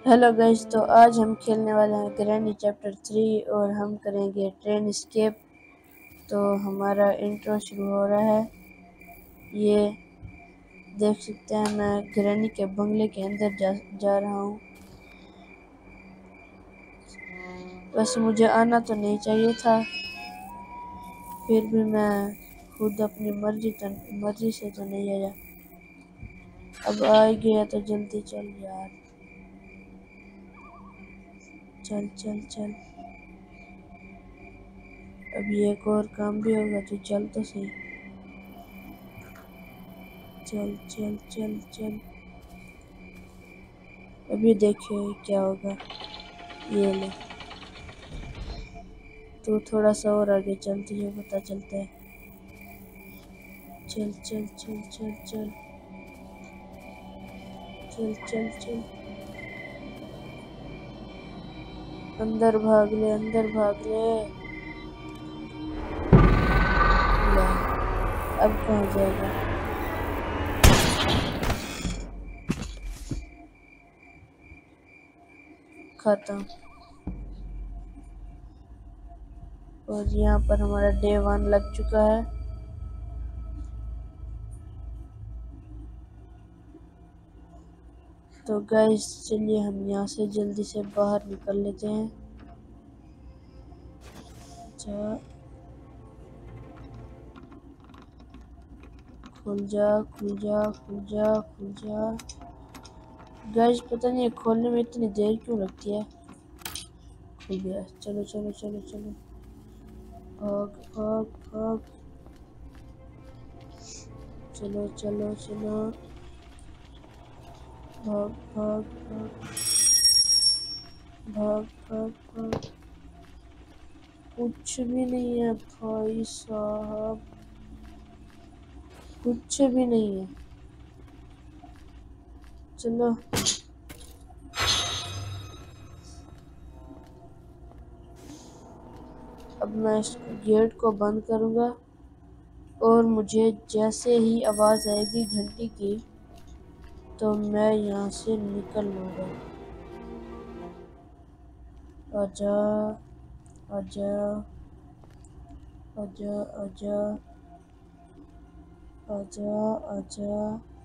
Hello guys, तो आज हम खेलने वाले हैं ग्रैनी चैप्टर 3 और हम करेंगे ट्रेन एस्केप। तो हमारा इंट्रो शुरू हो रहा है। ये देख सकते हैं मैं ग्रैनी के बंगले के अंदर जा रहा हूँ। वैसे मुझे आना तो नहीं चाहिए था, फिर भी मैं खुद अपनी मर्जी से तो नहीं आया। अब आ ही गया तो जल्दी चल यार, चल चल चल। अभी एक और काम भी होगा तो चल तो सही, चल चल चल चल। अभी देखिए क्या होगा। ये ले, तो थोड़ा सा और आगे चल, तुझे पता चलता है। चल चल चल चल चल चल चल चल। अंदर भाग ले, अंदर भाग ले। ले, अब कहाँ जाएगा? खत्म। और यहाँ पर हमारा डे 1 लग चुका है। तो गाइस चलिए हम यहाँ से जल्दी से बाहर निकल लेते हैं। जा, खुल जा खुल जा खुल जा खुल जा। गाइस पता नहीं खोलने में इतनी देर क्यों लगती है। खुल गया, चलो चलो चलो चलो। भाग भाग भाग, चलो चलो चलो। भाग भाग भाग भाग भाग भाग। कुछ भी नहीं है भाई साहब, कुछ भी नहीं है। चलो अब मैं इस गेट को बंद करूंगा और मुझे जैसे ही आवाज़ आएगी घंटी की तो मैं यहाँ से निकल लूँगा। आजा आजा आजा आजा आजा आजा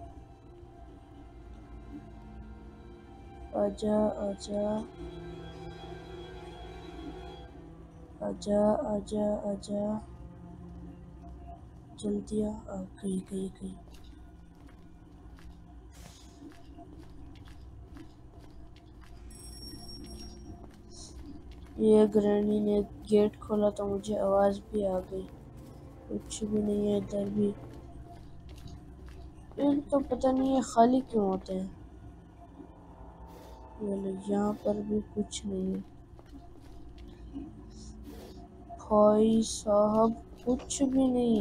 आजा आजा आजा आजा आजा। जल्दी आ, गई गई गई। ये ग्रैनी ने गेट खोला तो मुझे आवाज़ भी आ गई। कुछ भी नहीं है इधर भी। ये तो पता नहीं है खाली क्यों होते हैं। यहाँ पर भी कुछ नहीं है भाई साहब, कुछ भी नहीं।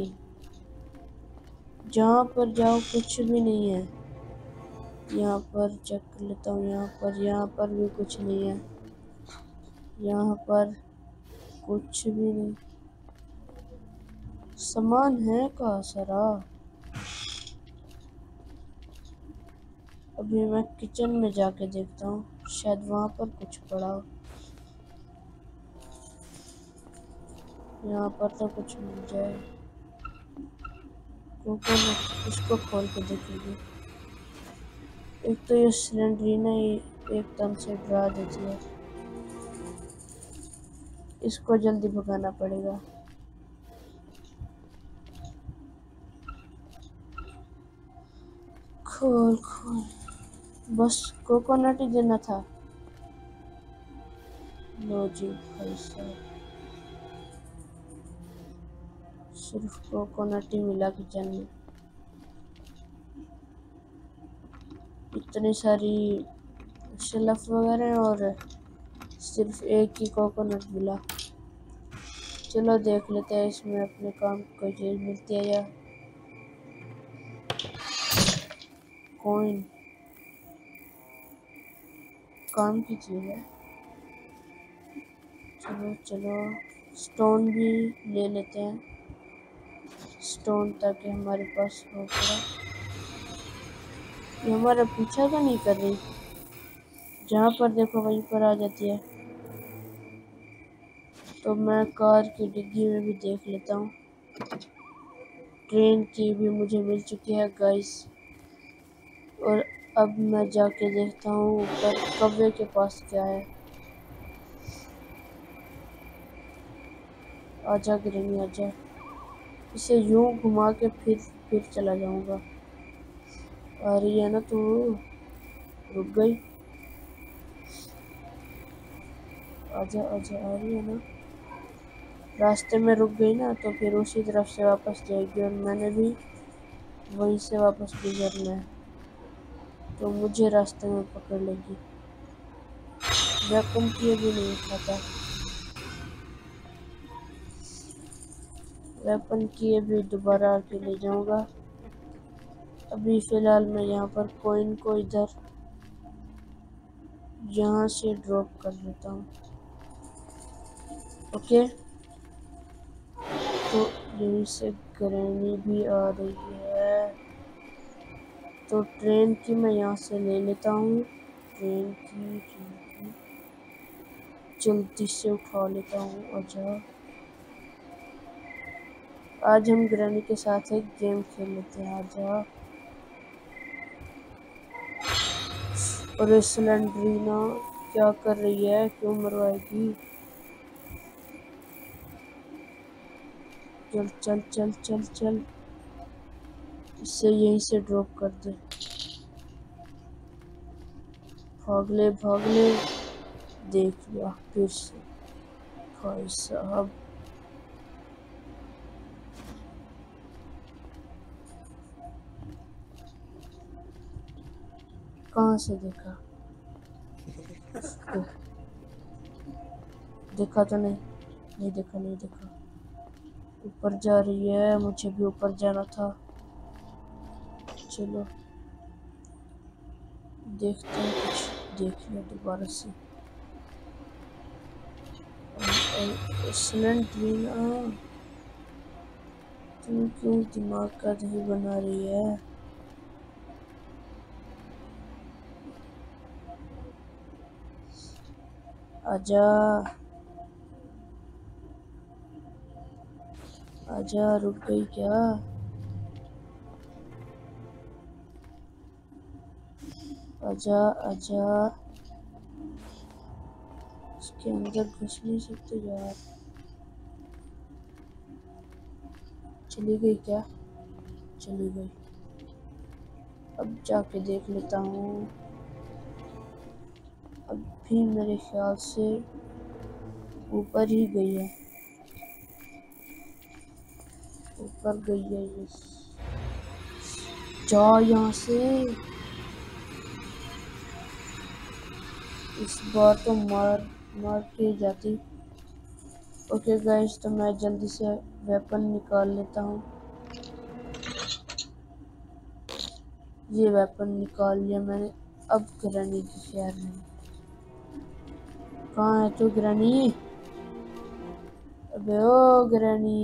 जहाँ पर जाओ कुछ भी नहीं है। यहाँ पर चेक कर लेता हूँ, यहाँ पर भी कुछ नहीं है। यहाँ पर कुछ भी नहीं। सामान है कहाँ सारा। अभी मैं किचन में जाके देखता हूँ, शायद वहाँ पर कुछ पड़ा हो। यहाँ पर तो कुछ मिल जाए। कोकोनट, इसको खोल के देखेंगे। एक तो ये सिलेंडरीना ही एकदम से डरा देती है, इसको जल्दी भगाना पड़ेगा। खोल खोल, बस कोकोनट ही देना था। लो जी भाई साहब, सिर्फ कोकोनट ही मिला किचन में। इतनी सारी शेल्फ वगैरह और सिर्फ एक ही कोकोनट मिला। चलो देख लेते हैं इसमें अपने काम की कोई चीज़ मिलती है या कॉइन। काम की चीज़ है। चलो चलो, स्टोन भी ले लेते हैं, स्टोन ताकि हमारे पास हो थोड़ा। ये हमारा पीछा तो नहीं कर रही। जहाँ पर देखो वहीं पर आ जाती है। तो मैं कार की डिग्गी में भी देख लेता हूँ। ट्रेन की भी मुझे मिल चुकी है गाइस। और अब मैं जाके देखता हूँ ऊपर कौवे के पास क्या है। आजा ग्रैनी आजा। इसे यूं घुमा के फिर चला जाऊंगा। आ रही है ना तू? रुक गई। आजा आजा, आ रही है ना? रास्ते में रुक गई ना तो फिर उसी तरफ से वापस जाएगी और मैंने भी वहीं से वापस गुजरना है, तो मुझे रास्ते में पकड़ लेगी। वेपन की भी नहीं खाता। वेपन की भी दोबारा आके ले जाऊंगा। अभी फिलहाल मैं यहाँ पर कॉइन को इधर यहाँ से ड्रॉप कर देता हूँ। ओके, तो यहीं से ग्रैनी भी आ रही है, तो ट्रेन की मैं यहाँ से ले लेता हूँ। ट्रेन की जल्दी से उठा लेता हूँ। अच्छा, आज हम ग्रैनी के साथ एक गेम खेल लेते हैं। आजा। और ये सिलेंड्रीना क्या कर रही है? क्यों मरवाएगी? चल चल चल चल चल, इससे यहीं से ड्रॉप कर दे। भागले भागले, देख लिया फिर से। भाई साहब, कहाँ से देखा? देखा तो नहीं, नहीं देखा नहीं देखा। ऊपर जा रही है, मुझे भी ऊपर जाना था। चलो देखते हैं, कुछ देख लिया दोबारा से। सिलेंड्रीना, तुम क्यों दिमाग का दही बना रही है? आजा आजा, रुक गई क्या? आजा आजा, इसके अंदर घुस नहीं सकते यार। चली गई क्या? चली गई। अब जाके देख लेता हूँ। अब भी मेरे ख्याल से ऊपर ही गई है, ऊपर गई है ये। जा यहाँ से, इस बार तो मार मार के जाती। ओके गाइस, तो मैं जल्दी से वेपन निकाल लेता हूँ। ये वेपन निकाल लिया मैंने। अब ग्रैनी की खैर नहीं। कहाँ है तू ग्रैनी? अबे ओ ग्रैनी,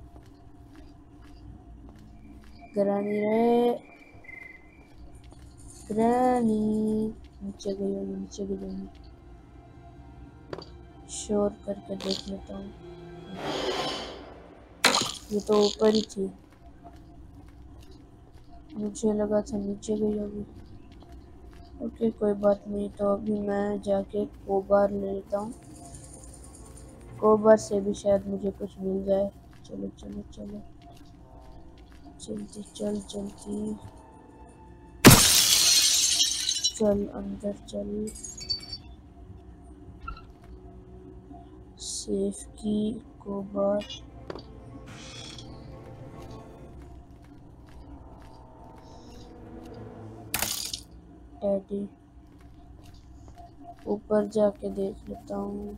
ग्रैनी रे, ग्रैनी। नीचे गई होगी, नीचे गई होगी। शोर करके देख लेता हूँ। ये तो ऊपर ही थी, मुझे लगा था नीचे गई होगी। ओके कोई बात नहीं, तो अभी मैं जाके कोबार ले लेता हूँ। कोबार से भी शायद मुझे कुछ मिल जाए। चलो चलो चलो, जल्दी चल जल्दी चल, अंदर चल। सेफ की, कोबार, डैडी। ऊपर जाके देख लेता हूँ।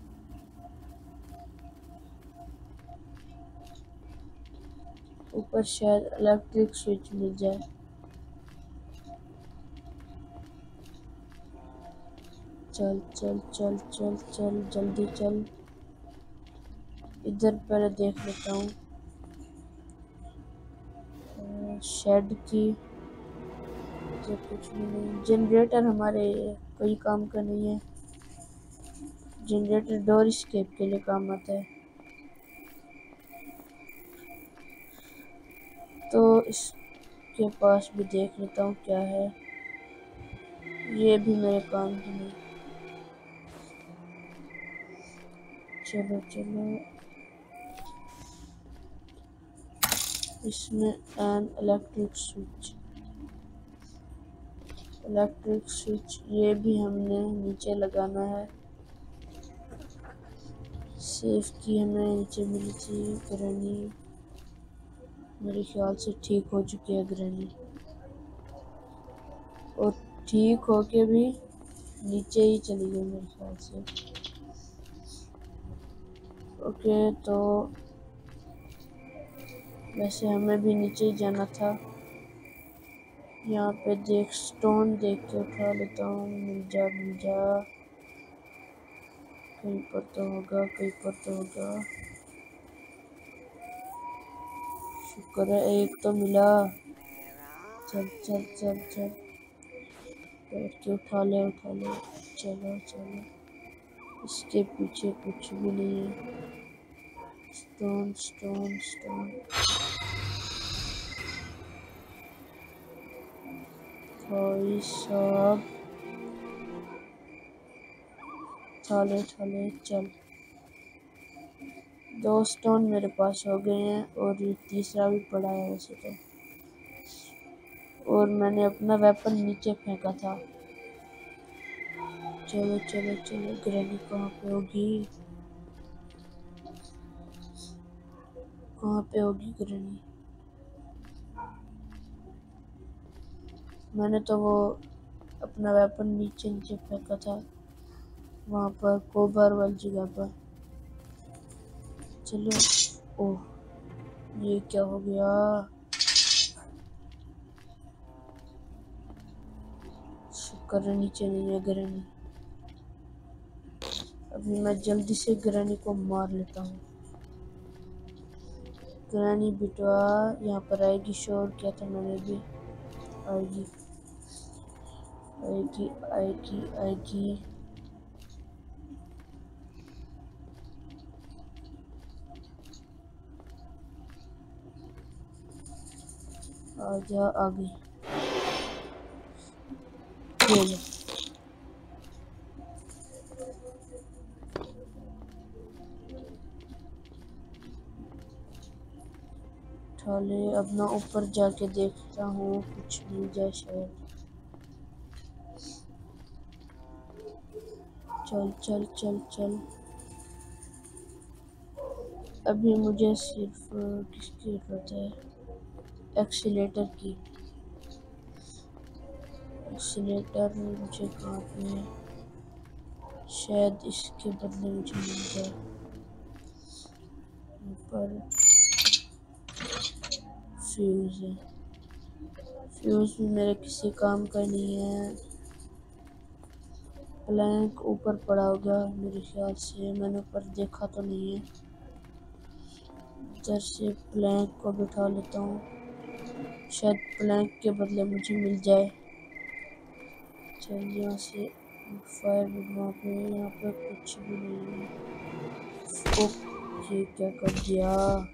ऊपर शायद इलेक्ट्रिक स्विच मिल जाए। चल चल चल चल चल, जल्दी चल। इधर पहले देख लेता हूँ। शेड की, इधर कुछ भी नहीं। जनरेटर हमारे कोई काम का नहीं है। जनरेटर डोर एस्केप के लिए काम आता है। तो इसके पास भी देख लेता हूँ क्या है। ये भी मेरे काम की नहीं। चलो चलो, इसमें एन इलेक्ट्रिक स्विच ये भी हमने नीचे लगाना है। सेफ की हमें नीचे मिली थी। ग्रैनी मेरे ख्याल से ठीक हो चुकी है ग्रैनी, और ठीक होके भी नीचे ही चली गई मेरे ख्याल से। ओके, तो वैसे हमें भी नीचे ही जाना था। यहाँ पे देख, स्टोन देख के उठा लेता हूँ। मिल जा मिल जा, कहीं पर तो होगा, कहीं पर तो होगा। शुक्र है एक तो मिला। चल चल चल चल, बैठ के उठा ले उठा ले। चलो चलो, इसके पीछे कुछ भी नहीं है। स्टोन स्टोन स्टोन, भाई साहब थाले थाले। चल, 2 स्टोन मेरे पास हो गए हैं, और ये तीसरा भी पड़ा है वैसे तो। और मैंने अपना वेपन नीचे फेंका था। चलो चलो चलो, ग्रैनी कहाँ पे होगी? कहाँ पे होगी ग्रैनी? मैंने तो वो अपना वेपन नीचे नीचे फेंका था, वहाँ पर कोबर वाली जगह पर। चलो। ओह, ये क्या हो गया? शुक्र है नीचे नहीं है ग्रैनी। अभी मैं जल्दी से ग्रैनी को मार लेता हूँ। ग्रैनी बिटवा यहाँ पर आएगी, शोर किया था मैंने भी। आएगी आएगी आएगी आएगी। आजा, आ गई। ये ले। उठा ले। अब मैं ऊपर जाके देखता हूँ कुछ मिल जाए शायद। चल चल चल चल। अभी मुझे सिर्फ किसकी जरूरत है? एक्सीलेटर की। एक्सीलेटर मुझे कहाँ पे है? शायद इसके बदले मुझे मिल जाए। ऊपर फ्यूज है। फ्यूज भी मेरे किसी काम का नहीं है। प्लैंक ऊपर पड़ा होगा मेरे ख्याल से, मैंने ऊपर देखा तो नहीं है। इधर से प्लैंक को बिठा लेता हूँ, शायद प्लैंक के बदले मुझे मिल जाए। चल यहाँ से फायर वहाँ पे, यहाँ पे कुछ भी नहीं है। ओके, क्या कर दिया?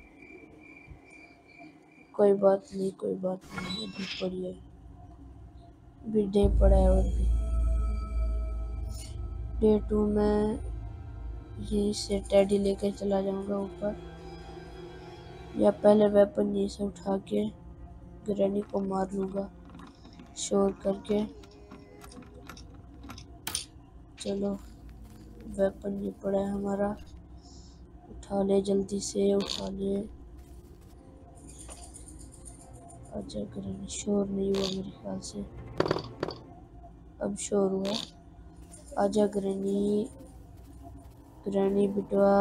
कोई बात नहीं कोई बात नहीं, अभी पड़ी है, अभी डे पड़ा है। और भी डे 2 में यहीं से टेडी लेकर चला जाऊंगा ऊपर, या पहले वेपन यहीं से उठा के ग्रैनी को मार लूँगा शोर करके। चलो, वेपन ये पड़ा है हमारा, उठा ले जल्दी से उठा ले। आजा ग्रैनी। शोर नहीं हुआ मेरे ख्याल से, अब शोर हुआ। आजा ग्रैनी, ग्रैनी बिटवा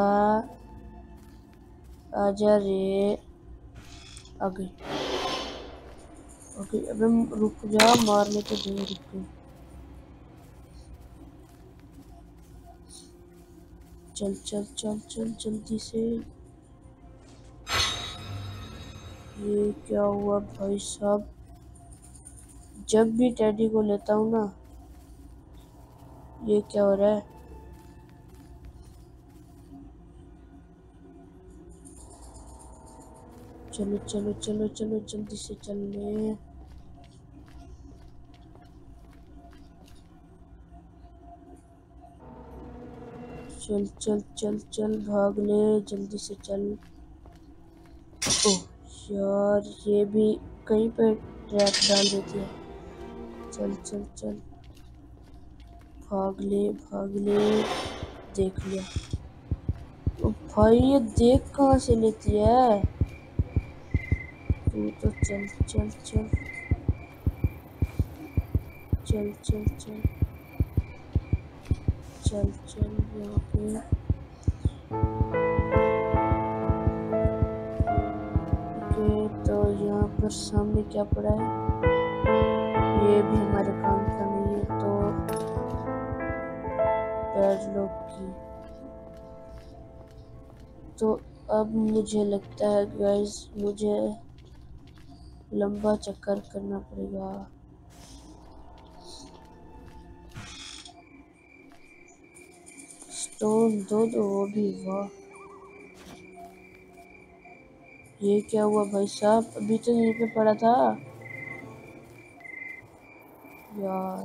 आजा रे। आ गई। ओके, अबे रुक जा, मारने के दे। रुक गई। चल चल चल चल जल्दी से। ये क्या हुआ भाई साहब? जब भी टेडी को लेता हूँ ना, ये क्या हो रहा है? चलो चलो चलो चलो जल्दी से चल ले। चल चल चल चल भाग ले जल्दी से चल। ओह यार, ये भी कहीं पे ट्रैप डाल देती है। चल चल चल भाग ले भाग ले। देख लिया। ओ भाई, ये देख कहाँ से लेती है? तू तो चल चल चल चल चल चल चल चल यहाँ पे। ओके, तो यहाँ पर सामने क्या पड़ा है? ये भी हमारे काम का नहीं है, तो पैडलॉक की। तो अब मुझे लगता है गाइस, मुझे लंबा चक्कर करना पड़ेगा। स्टोन दो दो, वो भी वाह। ये क्या हुआ भाई साहब? अभी तो यहीं पे पड़ा था यार।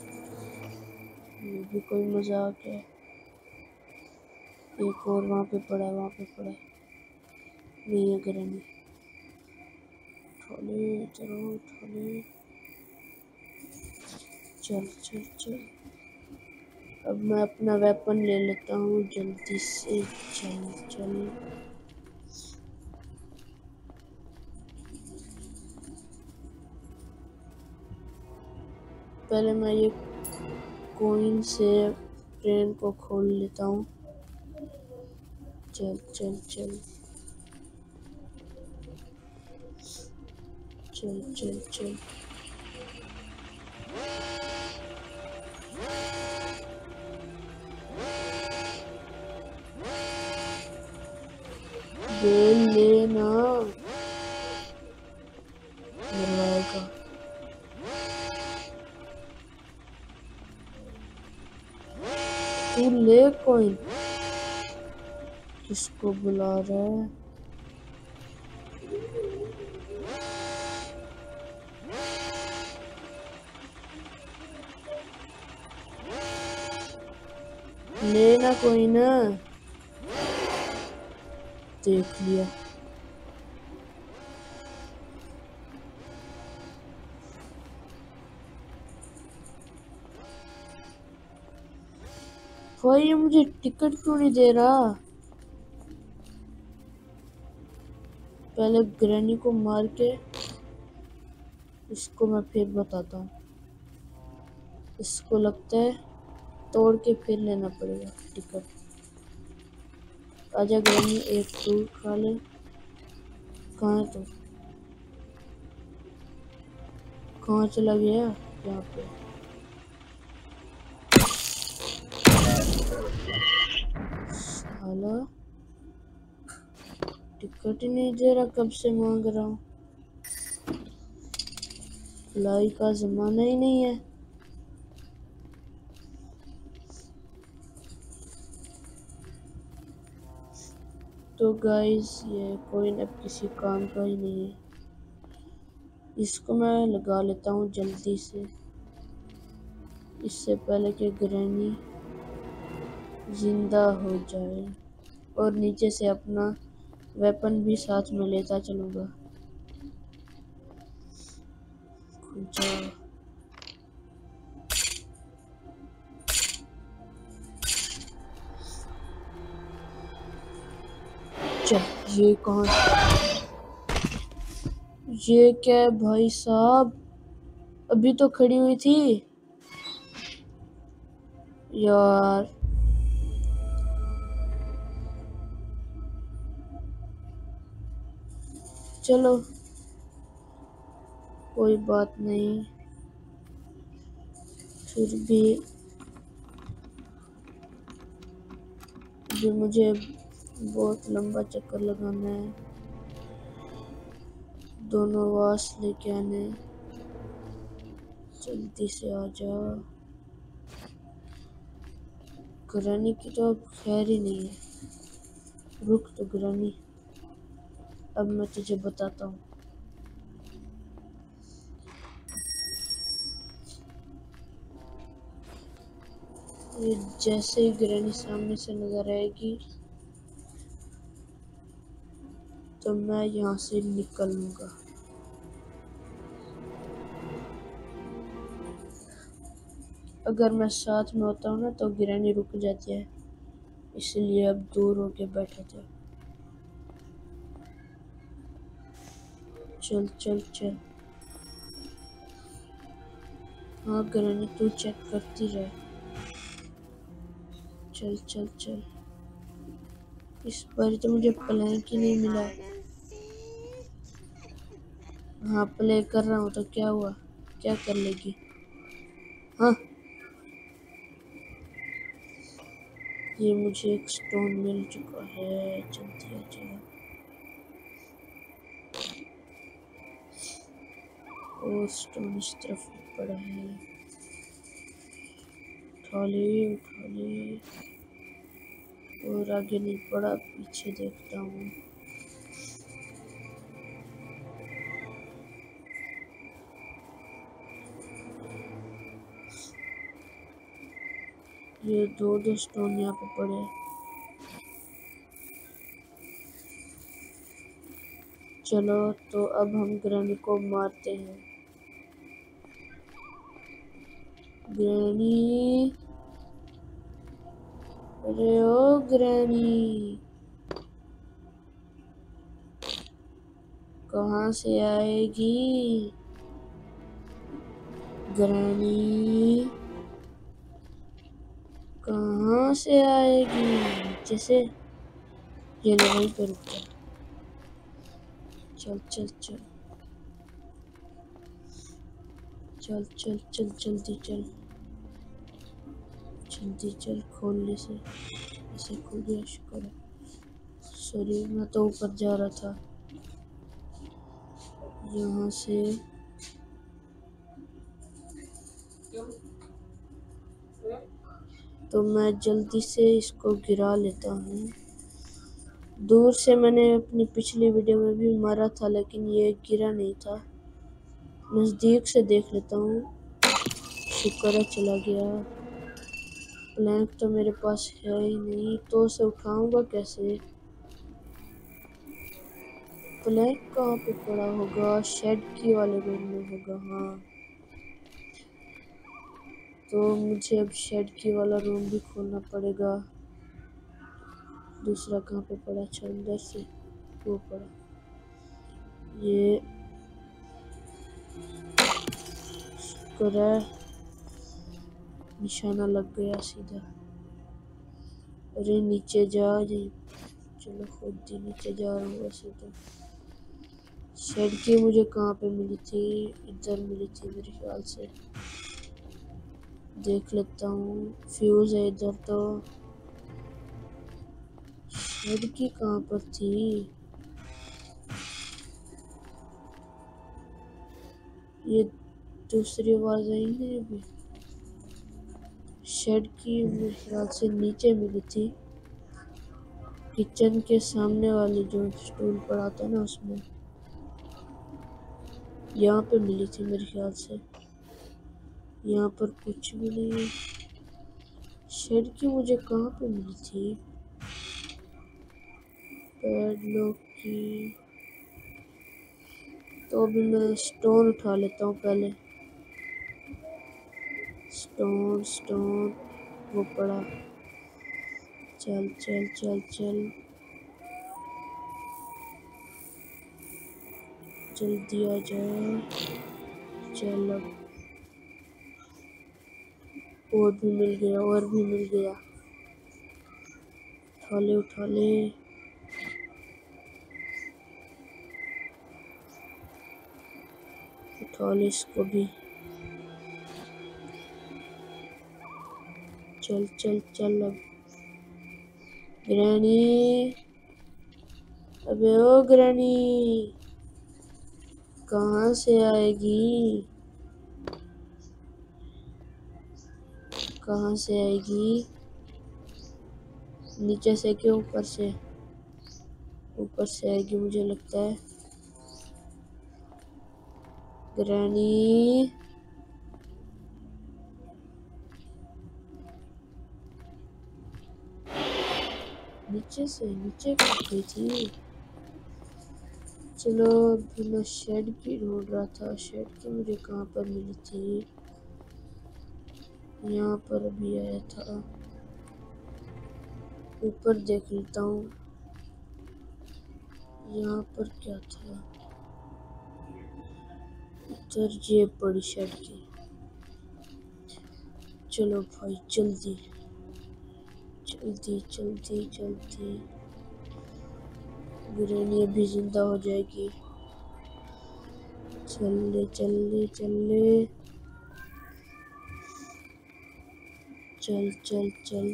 ये भी कोई मजाक है? एक और वहाँ पे पड़ा, वहाँ पे पड़ा। नहीं है ग्रैनी। उठाले चलो उठाले। चल चल चल। अब मैं अपना वेपन ले लेता हूँ जल्दी से। चल चल। पहले मैं ये कोइन से ट्रेन को खोल लेता हूँ। चल चल चल चल चल चल। बेल लेना मरवाएगा। तू ले कोइन। किसको बुला रहा है? लेना कोइन। देख लिया। भाई, ये मुझे टिकट क्यों नहीं दे रहा? पहले ग्रैनी को मार के इसको मैं फिर बताता हूँ। इसको लगता है तोड़ के फिर लेना पड़ेगा टिकट। आजा ग्रैनी, एक फ्रूट खा ले। कहाँ है तू? कहाँ चला गया? यहाँ पे। साला टिकट ही नहीं दे रहा, कब से मांग रहा हूँ। लाई का जमाना ही नहीं है। तो गाइस, ये कोइन अब किसी काम का ही नहीं है। इसको मैं लगा लेता हूँ जल्दी से, इससे पहले कि ग्रैनी जिंदा हो जाए। और नीचे से अपना वेपन भी साथ में लेता चलूँगा। खुल जा। चल, ये कहाँ? ये क्या है भाई साहब? अभी तो खड़ी हुई थी यार। चलो कोई बात नहीं, फिर भी मुझे बहुत लंबा चक्कर लगाना है। दोनों वास लेके आने। जल्दी से आ जा। ग्रैनी की तो अब खैर ही नहीं है। रुक तो ग्रैनी, अब मैं तुझे बताता हूँ। ये जैसे ही ग्रैनी सामने से नजर आएगी तो मैं यहाँ से निकल लूंगा। अगर मैं साथ में होता हूँ ना तो ग्रैनी रुक जाती है, इसलिए अब दूर होके बैठे थे। चल चल चल। हाँ ग्रैनी तू चेक करती रहे। चल चल चल। इस बार तो मुझे प्लैंक ही नहीं मिला। हाँ प्ले कर रहा हूँ तो क्या हुआ, क्या कर लेगी? हाँ ये मुझे एक स्टोन मिल चुका है, चलती है चलो। और स्टोन इस तरफ पड़ा है, उठा ले उठा ले। और आगे नहीं पड़ा, पीछे देखता हूँ। ये दो स्टोन यहाँ पे पड़े हैं। चलो तो अब हम ग्रैनी को मारते हैं। ग्रैनी, अरे ओ ग्रैनी, कहाँ से आएगी? ग्रैनी कहाँ से आएगी? जैसे ये लो वहीं पे रुक जा। चल चल चल चल चल चल जल्दी चल, जल्दी चल। खोलने से ऐसे खुल गया, शुक्र है। सॉरी मैं तो ऊपर जा रहा था। यहाँ से तो मैं जल्दी से इसको गिरा लेता हूँ। दूर से मैंने अपनी पिछली वीडियो में भी मारा था लेकिन ये गिरा नहीं था। नज़दीक से देख लेता हूँ। शुक्र है चला गया। प्लैंक तो मेरे पास है ही नहीं, तो उसे उठाऊंगा कैसे? प्लैंक कहाँ पे पड़ा होगा? शेड की वाले रूम में होगा। हाँ तो मुझे अब शेड की वाला रूम भी खोलना पड़ेगा। दूसरा कहाँ पे पड़ा? अच्छा अंदर से वो पड़ा। ये शुक्र है निशाना लग गया सीधा। अरे नीचे जा जी। चलो खुद ही नीचे जा रहा हूँ। वैसे तो शेड की मुझे कहाँ पे मिली थी? इधर मिली थी मेरे ख्याल से। देख लेता हूँ, फ्यूज है इधर तो। शेड की कहाँ पर थी? ये दूसरी आवाज आई है अभी। शेड की मेरे ख्याल से नीचे मिली थी, किचन के सामने वाली जो स्टूल पड़ा था ना उसमें। यहाँ पे मिली थी मेरे ख्याल से। यहाँ पर कुछ भी नहीं है। शेड की मुझे कहाँ पे मिली थी? पैडलॉक की तो अभी मैं स्टोन उठा लेता हूँ पहले। स्टोन स्टोन वो पड़ा। चल चल चल चल जल्दी आ जा। चल अब और भी मिल गया, और भी मिल गया। उठा ले उठा ले। उठा ले इसको भी। चल चल चल अब। ग्रैनी, अबे ओ ग्रैनी, कहाँ से आएगी? कहाँ से आएगी? नीचे से कि ऊपर से? ऊपर से आएगी मुझे लगता है। ग्रैनी, नीचे से नीचे कहाँ गई थी? चलो अभी मैं शेड की ढूंढ रहा था। शेड की मुझे कहाँ पर मिली थी? यहाँ पर अभी आया था। ऊपर देख लेता हूँ यहाँ पर क्या था। इधर ये बड़ी शेड की। चलो भाई जल्दी जल्दी जल्दी जल्दी। ग्रैनी अभी जिंदा हो जाएगी। चल चल चल चल चल चल।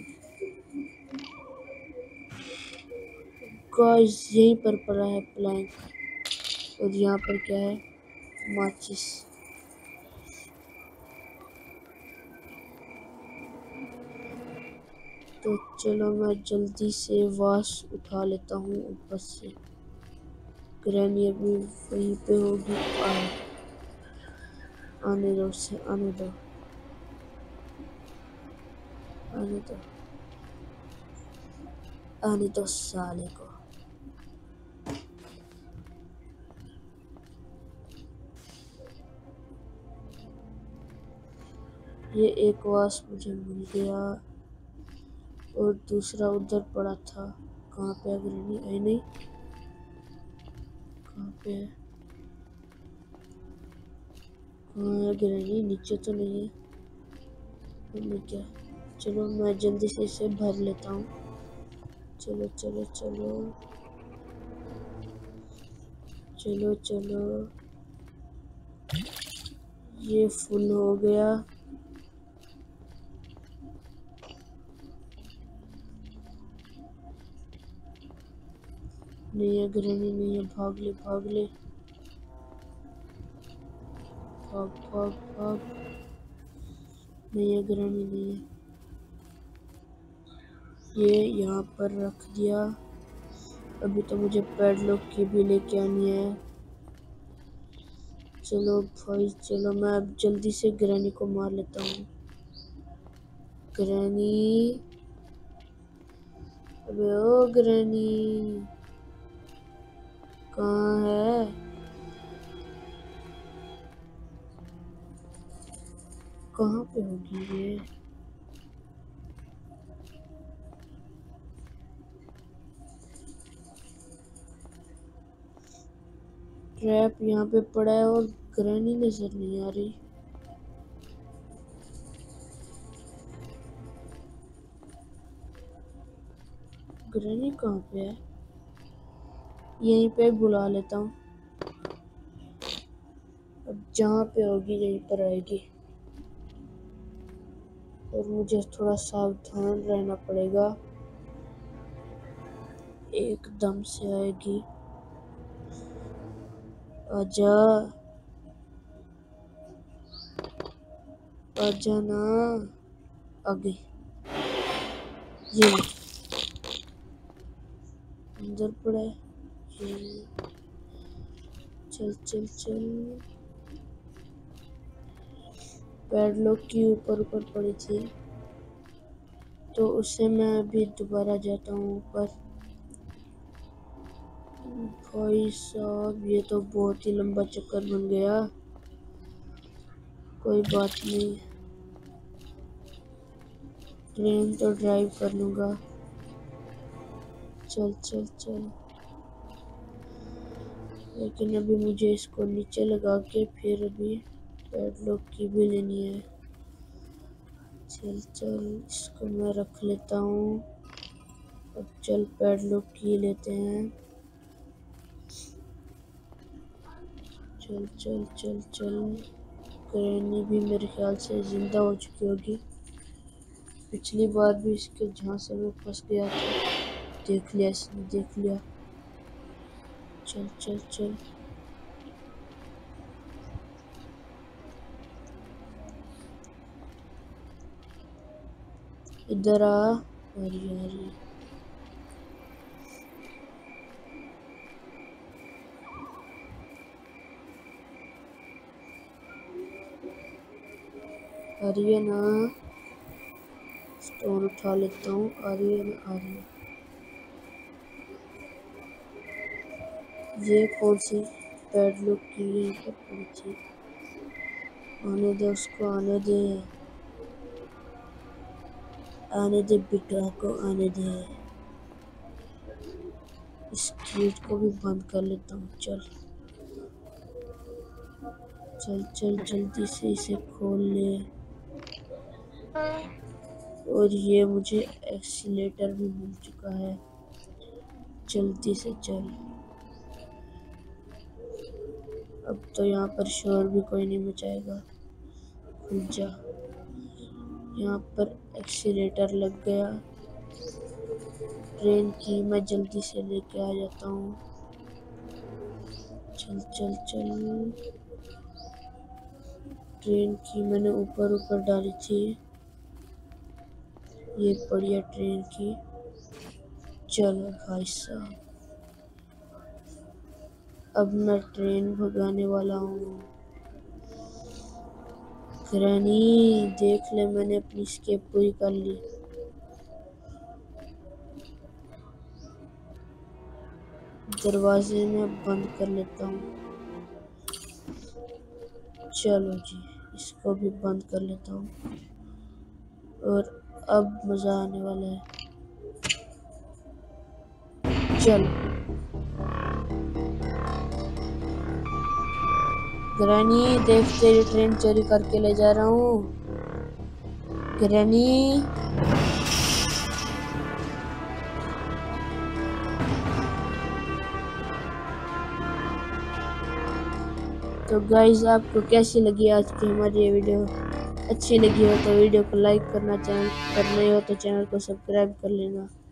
गाइस यहीं पर पड़ा है प्लैंक। और यहाँ पर क्या है? माचिस। तो चलो मैं जल्दी से वास उठा लेता हूँ ऊपर से। ग्रैनी अभी वहीं पे होगी। आने दो उसे, आने दो आने दो आने दो साले को। ये एक वास मुझे मिल गया और दूसरा उधर पड़ा था। कहाँ पे है ग्रैनी? आई नहीं। कहाँ पे है? कहाँ है ग्रैनी? नीचे तो नहीं है। नहीं क्या? चलो मैं जल्दी से इसे भर लेता हूँ। चलो चलो चलो चलो चलो। ये फुल हो गया। नहीं है ग्रैनी, नहीं है। भाग ले भाग ले। भाग भाग भाग। नहीं है ग्रैनी, नहीं है। ये यहाँ पर रख दिया। अभी तो मुझे पैडलॉक की भी लेके आनी है। चलो भाई चलो, मैं अब जल्दी से ग्रैनी को मार लेता हूँ। ग्रैनी, अबे ओ ग्रैनी कहाँ है? कहाँ पे होगी ये? ट्रैप यहाँ पे पड़ा है और ग्रैनी नजर नहीं आ रही। ग्रैनी कहाँ पे है? यहीं पे बुला लेता हूँ। अब जहाँ पे होगी यहीं पर आएगी और मुझे थोड़ा सावधान रहना पड़ेगा। एकदम से आएगी। आजा आजा ना। आ गई। ये अंदर पड़ा है। ये चल चल चल। पैडलॉक की ऊपर ऊपर पड़ी थी तो उससे मैं अभी दोबारा जाता हूँ ऊपर। भाई साहब ये तो बहुत ही लंबा चक्कर बन गया। कोई बात नहीं, ट्रेन तो ड्राइव कर लूँगा। चल चल चल। लेकिन अभी मुझे इसको नीचे लगा के फिर अभी पैडलॉक की भी लेनी है। चल चल इसको मैं रख लेता हूँ। अब चल पैडलॉक की लेते हैं। चल चल चल चल। ग्रैनी भी मेरे ख्याल से जिंदा हो चुकी होगी। पिछली बार भी इसके झांसे में फंस गया था। देख लिया इसने, देख लिया। चल चल चल। इधर आ। अरे यार आ रही है ना? स्टोन उठा लेता हूँ। आ रही है ना? आ रही है। ये कौन सी पैडलॉक की यहीं पर पड़ी थी? आने दे उसको, आने दे, आने दे बिटुआ को, आने दे। इस गेट को भी बंद कर लेता हूँ। चल चल चल, जल्दी से इसे खोल ले। और ये मुझे एक्सीलेटर भी मिल चुका है। जल्दी से चल। अब तो यहाँ पर शोर भी कोई नहीं मचाएगा। खुल जा। यहाँ पर एक्सीलेटर लग गया। ट्रेन की मैं जल्दी से लेके आ जाता हूँ। चल चल चल। ट्रेन की मैंने ऊपर ऊपर डाली थी। ये बढ़िया ट्रेन की। चलो भाई साहब, अब मैं ट्रेन भगाने वाला हूँ। ग्रैनी देख ले, मैंने अपनी स्केप पूरी कर ली। दरवाजे में बंद कर लेता हूँ। चलो जी, इसको भी बंद कर लेता हूँ। और अब मजा आने वाला है। चलो ग्रैनी देख, तेरी ट्रेन चोरी करके ले जा रहा हूँ। ग्रैनी तो गाइस, आपको कैसी लगी आज की हमारी ये वीडियो? अच्छी लगी हो तो वीडियो को लाइक करना, चैनल पर नए हो तो चैनल को सब्सक्राइब कर लेना।